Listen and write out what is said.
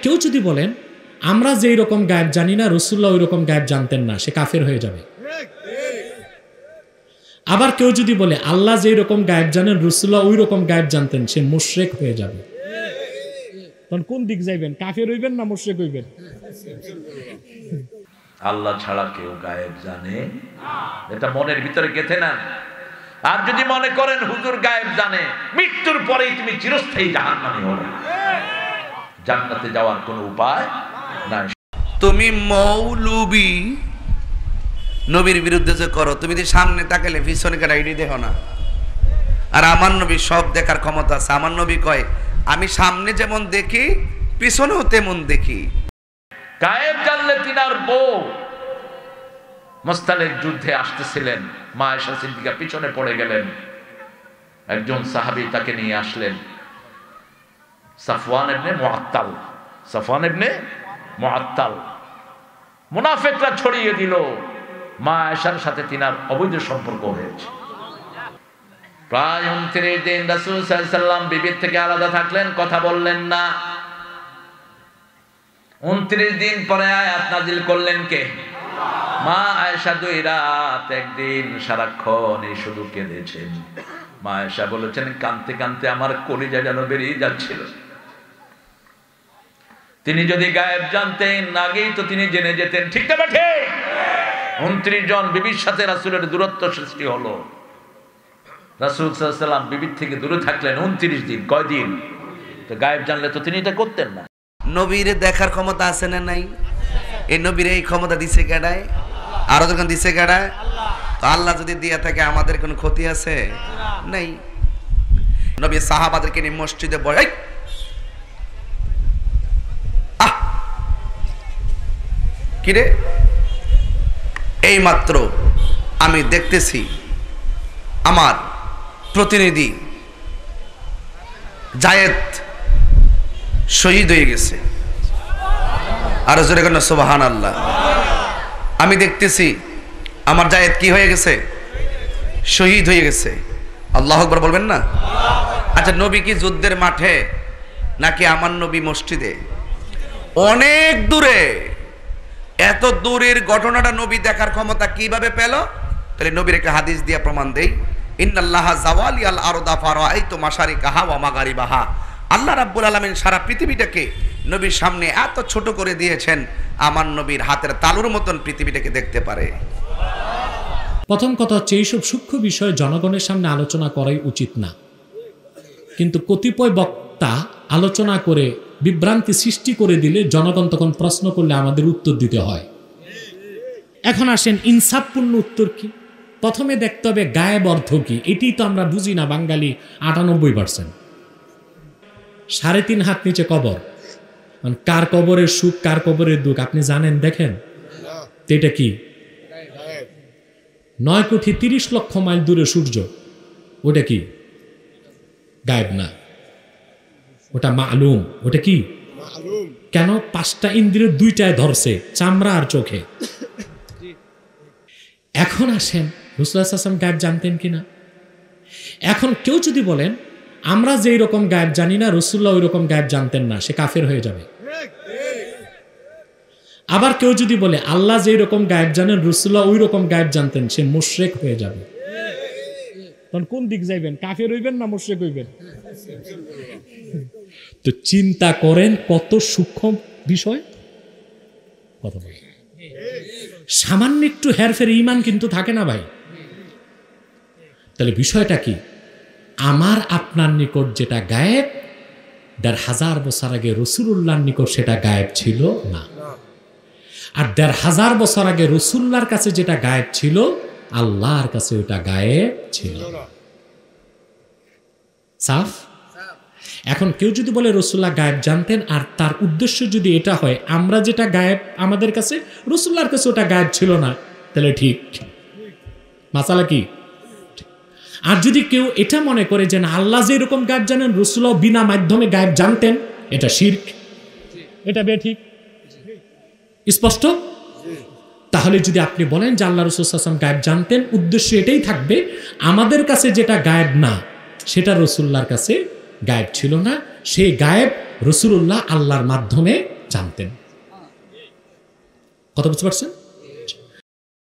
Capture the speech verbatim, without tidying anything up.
কেউ যদি বলেন আমরা যেই রকম গায়েব জানি না রাসূলুল্লাহ ওই রকম গায়েব জানতেন না, সে কাফের হয়ে যাবে। আবার কেউ যদি বলে আল্লাহ যেই রকম গায়েব জানেন রাসূলুল্লাহ ওই রকম গায়েব জানতেন, সে মুশরিক হয়ে যাবে। তখন কোন দিক যাইবেন, কাফের হইবেন না মুশরিক হইবেন? আল্লাহ ছাড়া কেউ গায়েব জানে না, এটা মনের ভিতরে গেঁথে নেন। আর যদি মনে করেন হুজুর গায়েব জানে, মৃত্যুর পরেই তুমি চিরস্থায়ী জাহান্নামী হবে, জান্নাতে যাওয়ার কোনো উপায় নাই। তুমি মৌলবি নবীর বিরুদ্ধে যে করো, তুমি যদি সামনে তাকালে পিছনে গাড়ি দেখো না। আর আমার নবী সব দেখার ক্ষমতা আছে। আমার নবী কয় আমি সামনে যেমন দেখি পিছনেও তেমন দেখি। গায়েব জানলে তিনার বউ মোস্তালেক যুদ্ধে আসতেছিলেন, মা আয়েশা সিদ্দিকা পিছনে পড়ে গেলেন, একজন সাহাবী তাকে নিয়ে আসলেন, সাফওয়ান ইবনে মুআত্তাল। সাফওয়ান ইবনে মুআত্তাল মুনাফিকরা ছড়িয়ে দিল মা আয়েশার সাথে তিনার অবৈধ সম্পর্ক হয়েছে। প্রায় উনত্রিশ দিন রাসূল সাল্লাল্লাহু আলাইহি ওয়াসাল্লাম বিবির থেকে আলাদা থাকলেন, কথা বললেন না। উনত্রিশ দিন পরে আয়াত নাজিল করলেন কে? মা আয়েশা। দুই রাত একদিন সারাক্ষণ এই শুধু কেঁদেছেন। মা আয়েশা বলেছেন কাঁদতে কাঁদতে আমার কলিজা যেন বেরিয়ে যাচ্ছিল। তিনি যদি গায়েব জানতেন আগেই তো তিনি জেনে যেতেন, ঠিক না বেঠে? উনত্রিশ জন বিবির সাথে রাসূলের দূরত্ব সৃষ্টি হলো। রাসূল সাল্লাল্লাহু আলাইহি ওয়াসাল্লাম বিবির থেকে দূরে থাকলেন উনত্রিশ দিন। কয়দিন? তো গায়েব জানলে তো তিনি এটা করতেন না। নবীর দেখার ক্ষমতা আছে না নাই? এই নবীর এই ক্ষমতা দিছে কেডায়? আরো যখন দিছে কেডায়? তো আল্লাহ যদি দিয়া থাকে আমাদের কোনো ক্ষতি আছে? নাই। নবী সাহাবাদেরকে নিয়ে মসজিদে বসে আহ কিরে এই মাত্র আমি দেখতেছি আমার প্রতিনিধি জায়েদ শহীদ হয়ে গেছে। আরো জোরে কেন সুবহানাল্লাহ। আমি দেখতেছি আমার জায়েদ কি হয়ে গেছে? শহীদ হয়ে গেছে। আল্লাহু আকবার বলবেন না? আচ্ছা, নবী কি যুদ্ধের মাঠে নাকি আমার নবী মসজিদে? অনেক দূরে। এত দূরের ঘটনাটা নবী দেখার ক্ষমতা কিভাবে পেল? তাহলে নবীর একটা হাদিস দিয়া প্রমাণ দেই। ইন্নাল্লাহা জাওয়ালিয়াল আরদা ফারাআইতু মাশারিকাহা ওয়া মাগারিবাহা। আল্লাহ রাব্বুল আলামিন সারা পৃথিবীটাকে নবীর সামনে এত ছোট করে দিয়েছেন, আমার নবীর হাতের তালুর মতন পৃথিবীটাকে দেখতে পারে। প্রথম কথা হচ্ছে এইসব সূক্ষ্ম বিষয় জনগণের সামনে আলোচনা করাই উচিত না, কিন্তু কতিপয় বক্তা আলোচনা করে বিভ্রান্তি সৃষ্টি করে দিলে জনগণ তখন প্রশ্ন করলে আমাদের উত্তর দিতে হয়। এখন আসেন ইনসাফপূর্ণ উত্তর কি? প্রথমে দেখতে হবে গায়েব অর্থ কি। এটি তো আমরা বুঝি না বাঙালি আটানব্বই পার্সেন্ট। সাড়ে তিন হাত নিচে কবর, কার কবরের সুখ কার কবরের দুঃখ আপনি জানেন? দেখেন এটা কি? নয় কোটি তিরিশ লক্ষ মাইল দূরে সূর্য, ওটা কি? গায়েব না, ওটা মালুম। ওটা কি? কেন? পাঁচটা ইন্দ্রিয় দুইটায় ধরছে, চামড়া আর চোখে। এখন আসেন রাসূলুল্লাহ সাল্লাল্লাহু আলাইহি ওয়াসাল্লাম গায়েব জানতেন কিনা? এখন কেউ যদি বলেন আমরা যেই রকম গায়েব জানি না রাসূলুল্লাহ ওই রকম গায়েব জানতেন না, সে কাফের হয়ে যাবে। আবার কেউ যদি বলে আল্লাহ যেই রকম গায়েব জানেন রাসূলুল্লাহ ওই রকম গায়েব জানতেন, সে মুশরিক হয়ে যাবে। তখন কোন দিক যাইবেন, কাফের হইবেন না মুশরিক হইবেন? তো চিন্তা করেন কত সূক্ষ্ম বিষয়। কথা বলেন, সামান্য একটু হেরফের ঈমান কিন্তু থাকে না ভাই। তাহলে বিষয়টা কি? আমার আপনার নিকট যেটা গায়েব, দেড় হাজার বছর আগে রাসূলুল্লাহর নিকট সেটা গায়েব ছিল না। আর দেড় হাজার বছর আগে রাসূলুল্লাহর কাছে যেটা গায়েব ছিল, আল্লাহর কাছে ওটা গায়েব ছিল। সাফ? এখন কেউ যদি বলে রাসূলুল্লাহ গায়েব জানতেন, আর তার উদ্দেশ্য যদি এটা হয় আমরা যেটা গায়েব আমাদের কাছে রাসূলুল্লাহর কাছে ওটা গায়েব ছিল না, তাহলে ঠিক। মাসালা কি? আর যদি কেউ এটা মনে করে যে না আল্লাহ যে এরকম গায়েব জানেন রাসূলুল্লাহ বিনা মাধ্যমে গায়েব জানতেন, এটা শিরক, এটা বেঠিক। স্পষ্ট? তাহলে যদি আপনি বলেন যে আল্লাহ রাসূল সাল্লাল্লাহু আলাইহি ওয়াসাল্লাম গায়েব জানতেন, উদ্দেশ্য এটাই থাকবে আমাদের কাছে যেটা গায়েব না সেটা রাসূলুল্লাহর কাছে গায়েব ছিল না, সেই গায়েব রাসূলুল্লাহ আল্লাহর মাধ্যমে জানতেন। কথা বুঝতে পারছেন?